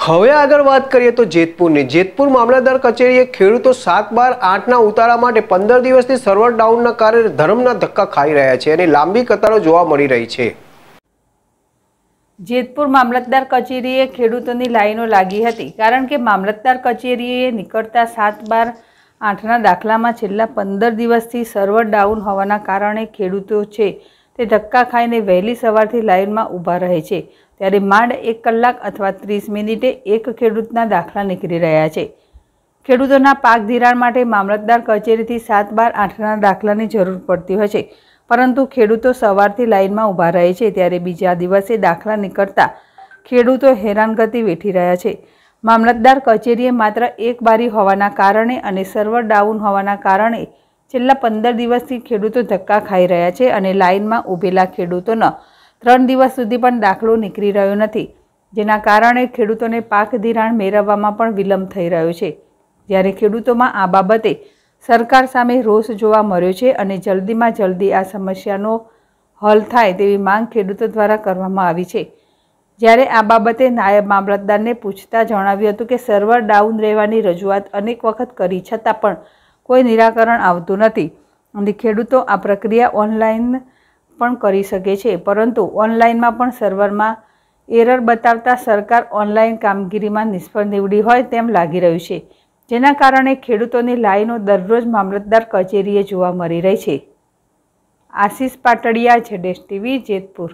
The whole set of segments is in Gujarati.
હવે આગળ વાત કરીએ તો જેતપુરની જેતપુર મામલતદાર કચેરીએ ખેડૂતો 7/12/8ના ઉતારા માટે 15 દિવસથી સર્વર ડાઉનના કારણે ધરમના ધક્કા ખાઈ રહ્યા છે અને લાંબી કતારો જોવા મળી રહી છે। જેતપુર મામલતદાર કચેરીએ ખેડૂતોની લાઈનો લાગી હતી કારણ કે મામલતદાર કચેરીએ નીકળતા 7/12/8ના દાખલામાં છેલ્લા 15 દિવસથી સર્વર ડાઉન હોવાના કારણે ખેડૂતો છે તે ધક્કા ખાઈને વહેલી સવારથી લાઈનમાં ઊભા રહે છે। ત્યારે માંડ 1 કલાક અથવા 30 મિનિટે એક ખેડૂતના દાખલા નીકળી રહ્યા છે। ખેડૂતોના પાક ધિરાણ માટે મામલતદાર કચેરીથી 7/12/8ના દાખલાની જરૂર પડતી હોય છે, પરંતુ ખેડૂતો સવારથી લાઈનમાં ઊભા રહે છે। ત્યારે બીજા દિવસે દાખલા નીકળતા ખેડૂતો હેરાનગતિ વેઠી રહ્યા છે। મામલતદાર કચેરીએ માત્ર એક બારી હોવાના કારણે અને સર્વર ડાઉન હોવાના કારણે છેલ્લા 15 દિવસથી ખેડૂતો ધક્કા ખાઈ રહ્યા છે અને લાઈનમાં ઊભેલા ખેડૂતોનો 3 દિવસ સુધી પણ દાખલો નીકળી રહ્યો નથી, જેના કારણે ખેડૂતોને પાક ધિરાણ મેળવવામાં પણ વિલંબ થઈ રહ્યો છે। જ્યારે ખેડૂતોમાં આ બાબતે સરકાર સામે રોષ જોવા મળ્યો છે અને જલ્દીમાં જલ્દી આ સમસ્યાનો હલ થાય તેવી માંગ ખેડૂતો દ્વારા કરવામાં આવી છે। જ્યારે આ બાબતે નાયબ મામલતદારને પૂછતા જણાવ્યું હતું કે સર્વર ડાઉન રહેવાની રજૂઆત અનેક વખત કરી છતાં પણ કોઈ નિરાકરણ આવતું નથી અને ખેડૂતો આ પ્રક્રિયા ઓનલાઈન પણ કરી શકે છે, પરંતુ ઓનલાઈનમાં પણ સર્વરમાં એરર બતાવતા સરકાર ઓનલાઈન કામગીરીમાં નિષ્ફળ નીવડી હોય તેમ લાગી રહ્યું છે, જેના કારણે ખેડૂતોની લાઈનો દરરોજ મામલતદાર કચેરીએ જોવા મળી રહી છે। આશીષ પાટડિયા, ZS TV, જેતપુર।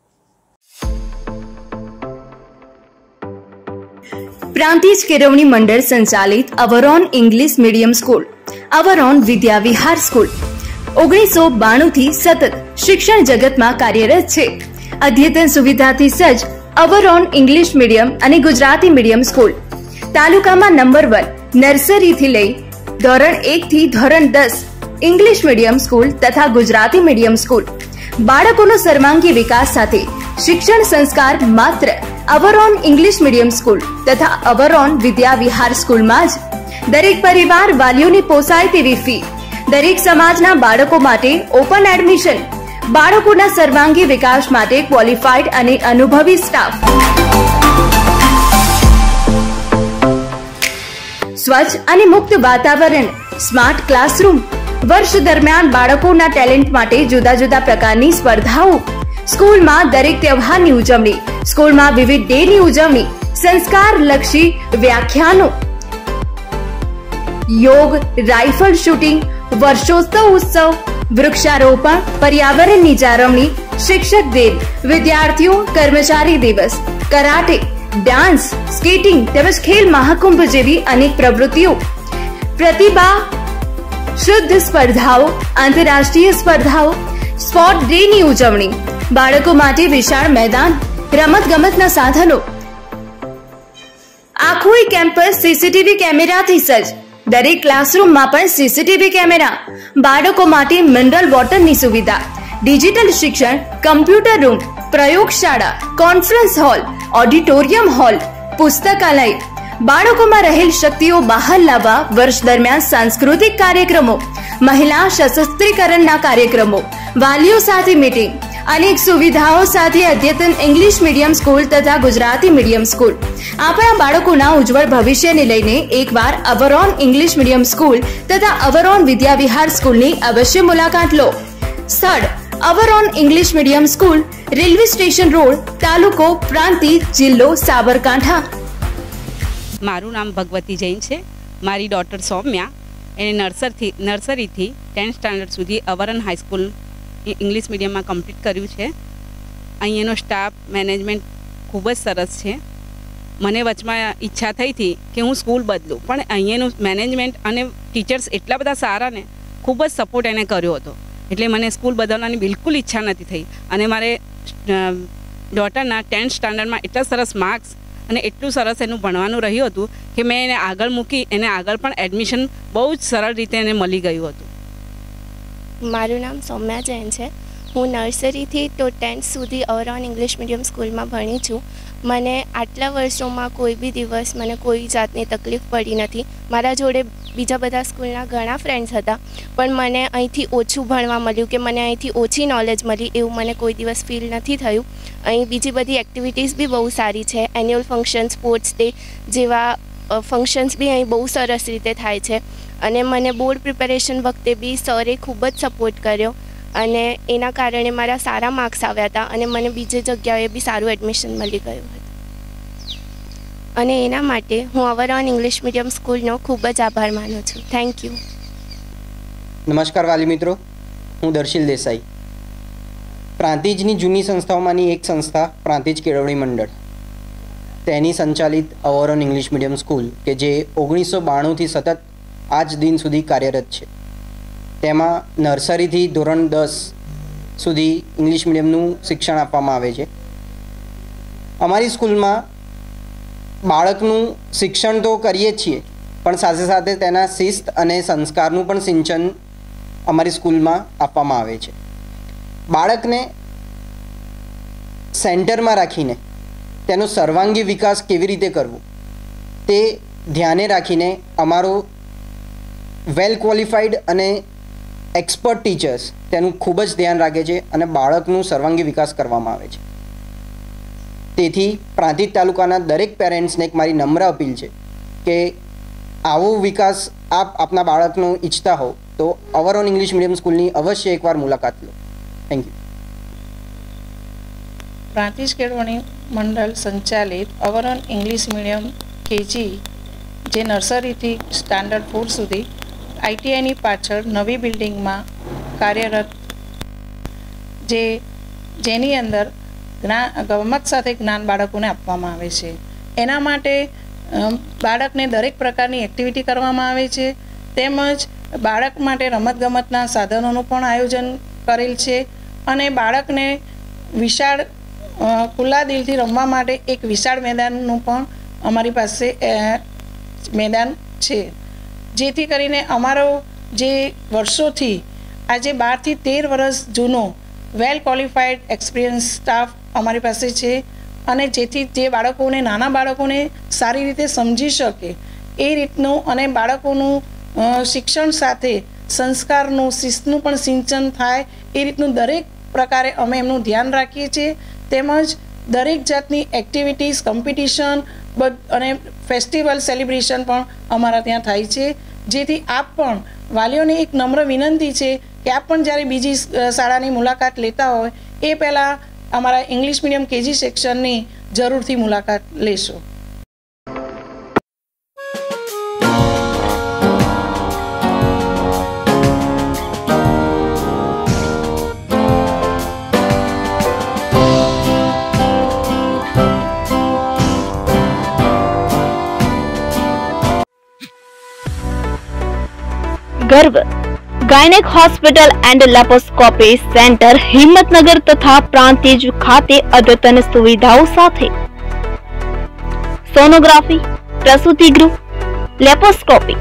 प्रांतिज केळवणी मंडल संचालित Avron English medium school, Avron Vidya Vihar school 1992 થી સતત શિક્ષણ જગતમાં કાર્યરત છે। અદ્યતન સુવિધાથી સજ્જ અવરોન ઇંગ્લિશ મીડિયમ અને ગુજરાતી મીડિયમ સ્કૂલ તાલુકામાં નંબર 1 નર્સરીથી લઈ ધોરણ 1 થી ધોરણ 10 ઇંગ્લિશ મીડિયમ સ્કૂલ તથા ગુજરાતી મીડિયમ સ્કૂલ બાળકોનો સર્વાંગી વિકાસ સાથે શિક્ષણ સંસ્કાર માત્ર અવરોન ઇંગ્લિશ મીડિયમ સ્કૂલ તથા અવરોન વિદ્યા વિહાર સ્કૂલમાં જ। દરેક પરિવાર વાલીઓની પોસાય તેવી ફી, દરેક સમાજના બાળકો માટે ઓપન એડમિશન, બાળકોના સર્વાંગી વિકાસ માટે ક્વોલિફાઈડ અને અનુભવી સ્ટાફ, સ્વચ્છ અને મુક્ત વાતાવરણ, સ્માર્ટ ક્લાસરૂમ, વર્ષ દરમિયાન બાળકોના ટેલેન્ટ માટે જુદા જુદા પ્રકારની સ્પર્ધાઓ, સ્કૂલમાં દરેક તહેવારની ઉજવણી, સ્કૂલમાં વિવિધ ડેની ઉજવણી, સંસ્કારલક્ષી વ્યાખ્યાનો, યોગ, રાઇફલ શૂટિંગ, વર્ષોત્સવ ઉત્સવ, વૃક્ષારોપણ, પર્યાવરણની જાળવણી, શિક્ષક દિન, વિદ્યાર્થીઓ કર્મચારી દિવસ, કરાટે, ડાન્સ, સ્કેટિંગ તેમજ ખેલ મહાકુંભ જેવી અનેક પ્રવૃત્તિઓ, પ્રતિભા શુદ્ધ સ્પર્ધાઓ, આંતરરાષ્ટ્રીય સ્પર્ધાઓ, સ્પોર્ટ ડેની ઉજવણી, બાળકો માટે વિશાળ મેદાન, રમત ગમતના સાધનો, આખું કેમ્પસ સીસીટીવી કેમેરાથી સજ્જ, દરેક ક્લાસરૂમમાં પણ સીસીટીવી કેમેરા, બાળકો માટે મિનરલ વોટરની સુવિધા, ડિજિટલ શિક્ષણ, કમ્પ્યુટર રૂમ, પ્રયોગશાળા, કોન્ફરન્સ હોલ, ઓડિટોરિયમ હોલ, પુસ્તકાલય, બાળકોમાં રહેલ શક્તિઓ બહાર લાવવા વર્ષ દરમિયાન સાંસ્કૃતિક કાર્યક્રમો, મહિલા સશક્તિકરણના કાર્યક્રમો, વાલીઓ સાથે મીટિંગ, અનેક સુવિધાઓ સાથે અદ્યતન ઇંગ્લિશ મીડિયમ સ્કૂલ તથા ગુજરાતી મીડિયમ સ્કૂલ આપણા બાળકોના ઉજ્જવળ ભવિષ્યને લઈને એકવાર અવરોન ઇંગ્લિશ મીડિયમ સ્કૂલ તથા અવરોન વિદ્યા વિહાર સ્કૂલની અવશ્ય મુલાકાત લો। સ્થળ Avron English medium school, railway station road, તાલુકો પ્રાંતિજ, જિલ્લો સાબરકાંઠા। મારું નામ ભગવતી જૈન છે। મારી ડોટર સૌમ્યા એને નર્સરીથી 10th સ્ટાન્ડર્ડ સુધી અવરોન હાઈસ્કૂલ ઇંગ્લિશ મીડિયમમાં કમ્પ્લીટ કર્યું છે। અહીંયાનો સ્ટાફ મેનેજમેન્ટ ખૂબ જ સરસ છે। મને વચમાં ઈચ્છા થઈ હતી કે હું સ્કૂલ બદલું, પણ અહીંયાનું મેનેજમેન્ટ અને ટીચર્સ એટલા બધા સારા ને ખૂબ જ સપોર્ટ એને કર્યો હતો, એટલે મને સ્કૂલ બદલવાની બિલકુલ ઈચ્છા નથી થઈ। અને મારે ડોટરના 10th સ્ટાન્ડર્ડમાં એટલા સરસ માર્ક્સ અને એટલું સરસ એનું ભણવાનું રહ્યું હતું કે મેં એને આગળ મૂકી, એને આગળ પણ એડમિશન બહુ જ સરળ રીતે એને મળી ગયું હતું। મારું નામ સૌમ્યા જૈન છે। હું નર્સરીથી તો 10th સુધી અવરોન ઇંગ્લિશ મીડિયમ સ્કૂલમાં ભણી છું। મને આટલા વર્ષોમાં કોઈ બી દિવસ મને કોઈ જાતની તકલીફ પડી નથી. મારા જોડે બીજા બધા સ્કૂલના ઘણા ફ્રેન્ડ્સ હતા, પણ મને અહીંથી ઓછું ભણવા મળ્યું કે મને અહીંથી ઓછી નોલેજ મળી એવું મને કોઈ દિવસ ફીલ નથી થયું. અહીં બીજી બધી એક્ટિવિટીઝ બી બહુ સારી છે. એન્યુઅલ ફંક્શન, સ્પોર્ટ્સ ડે જેવા ફંક્શન્સ બી અહીં બહુ સરસ રીતે થાય છે. અને મને બોર્ડ પ્રિપેરેશન વખતે બી સરે ખૂબ જ સપોર્ટ કર્યો અને એના કારણે મારા સારા માર્ક્સ આવ્યા હતા અને મને બીજી જગ્યાએ બી સારું એડમિશન મળી ગયું હતું. અને એના માટે હું અવરોન ઇંગ્લિશ મીડિયમ સ્કૂલનો ખૂબ જ આભાર માનું છું. Thank you. નમસ્કાર વાલી મિત્રો, હું દર્શિલ દેસાઈ. પ્રાંતિજની જૂની સંસ્થાઓમાંની એક સંસ્થા પ્રાંતિજ કેળવણી મંડળ, તેની સંચાલિત અવરોન ઇંગ્લિશ મીડિયમ સ્કૂલ કે જે 1992થી સતત આજ દિન સુધી કાર્યરત છે. તેમાં નર્સરીથી ધોરણ 10 સુધી ઇંગ્લિશ મીડિયમનું શિક્ષણ આપવામાં આવે છે. અમારી સ્કૂલમાં બાળકનું શિક્ષણ તો કરીએ જ છીએ, પણ સાથે સાથે તેના શિસ્ત અને સંસ્કારનું પણ સિંચન અમારી સ્કૂલમાં આપવામાં આવે છે. બાળકને સેન્ટરમાં રાખીને તેનો સર્વાંગી વિકાસ કેવી રીતે કરવો તે ધ્યાને રાખીને અમારો વેલ ક્વોલિફાઈડ અને એક્સપર્ટ ટીચર્સ તેનું ખૂબ જ ધ્યાન રાખે છે અને બાળકનું સર્વાંગી વિકાસ કરવામાં આવે છે. તેથી પ્રાંતિજ તાલુકાના દરેક પેરેન્ટ્સને એક મારી નમ્ર અપીલ છે કે આવો વિકાસ આપ આપના બાળકનો ઈચ્છતા હો તો અવરોન ઇંગ્લિશ મીડિયમ સ્કૂલની અવશ્ય એકવાર મુલાકાત લો. Thank you. પ્રાંતિજ કેળવણી મંડળ સંચાલિત અવરોન ઇંગ્લિશ મીડિયમ કેજી જે નર્સરીથી સ્ટાન્ડર્ડ 4 સુધી આઈટીઆઈની પાછળ નવી બિલ્ડિંગમાં કાર્યરત, જેની અંદર ગમત સાથે જ્ઞાન બાળકોને આપવામાં આવે છે. એના માટે બાળકને દરેક પ્રકારની એક્ટિવિટી કરવામાં આવે છે, તેમજ બાળક માટે રમતગમતના સાધનોનું પણ આયોજન કરેલ છે અને બાળકને વિશાળ ખુલ્લા દિલથી રમવા માટે એક વિશાળ મેદાનનું પણ અમારી પાસે મેદાન છે. જેથી કરીને અમારો જે વર્ષોથી આજે 12 થી 13 વર્ષ જૂનો વેલ ક્વોલિફાઈડ એક્સપિરિયન્સ સ્ટાફ અમારી પાસે છે અને જેથી જે બાળકોને, નાના બાળકોને સારી રીતે સમજી શકે એ રીતનું અને બાળકોનું શિક્ષણ સાથે સંસ્કારનું, શિસ્તનું પણ સિંચન થાય એ રીતનું દરેક પ્રકારે અમે એમનું ધ્યાન રાખીએ છીએ. તેમજ દરેક જાતની એક્ટિવિટીઝ, કોમ્પિટિશન અને ફેસ્ટિવલ સેલિબ્રેશન પણ અમારા ત્યાં થાય છે. જેથી આપ પણ, વાલીઓને એક નમ્ર વિનંતી છે કે આપ પણ જ્યારે બીજી શાળાની મુલાકાત લેતા હોય એ પહેલાં અમારા ઇંગ્લિશ મીડિયમ કેજી સેક્શનની જરૂરથી મુલાકાત લેશો. Garv gynaec hospital and laparoscopy centre Himmatnagar तथा प्रांतिज खाते अद्यतन सुविधाओं साथे सोनोग्राफी, प्रसूति गृह, लेप्रोस्कोपी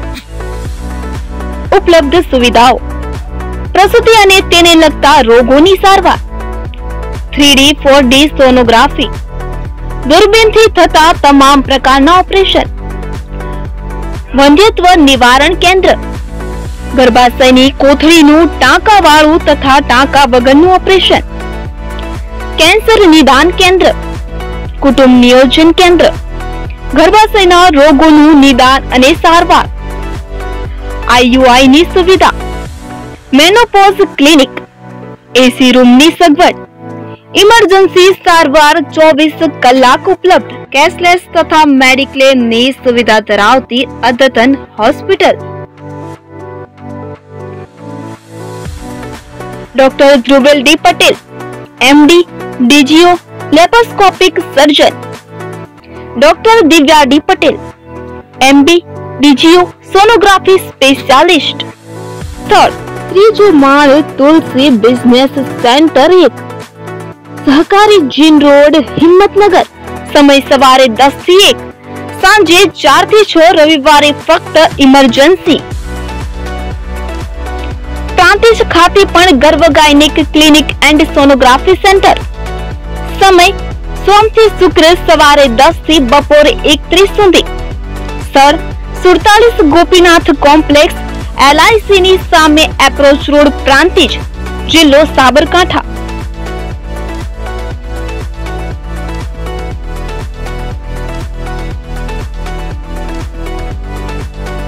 उपलब्ध सुविधाओं, प्रसूति अने तेने लगता रोगोनी सारवार, 3D 4D सोनोग्राफी, दूरबीन थी थता तमाम प्रकारना ऑपरेशन, वंध्यत्व निवारण केंद्र, गर्भाशयनी कोथळीनुं टांकावाळुं तथा टांका वगरनुं ऑपरेशन, कैंसर निदान केंद्र, कुटुंब नियोजन केंद्र, गर्भाशयना रोगोनुं निदान अने सारवार, IUI नी सुविधा, मेनोपॉज क्लिनिक, एसी रूम नी सगवड, इमरजन्सी सारवार 24 कलाक उपलब्ध, कैशलेस तथा मेडिक्लेम नी सुविधा धरावती अद्यतन hospital. Doctor Dhruvel D Patel, MD, DGO, laparoscopic surgeon. Doctor Divya D Patel, MB, DGO, sonography specialist. Third, त्रीजो माळ तुलसी बिजनेस सेंटर 1, सहकारी जीन रोड, हिम्मतनगर. समय सवारे 10 થી 1, सांजे 4 થી 6, रविवारे फक्त इमरजन्सी. प्रांतिज खाते पण Garv gynaec clinic and sonography centre. समय સોમથી શુક્ર સવારે 10 થી બપોરે 1:30 સુધી. સર 47 ગોપીનાથ કોમ્પ્લેક્સ, LIC ની સામે એપ્રોચ રોડ, પ્રાંતિજ, જિલ્લો સાબરકાંઠા.